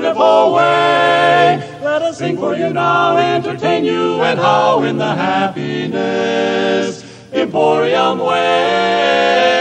beautiful way. Let us sing for you now, entertain you, and how in the happiness Emporium way.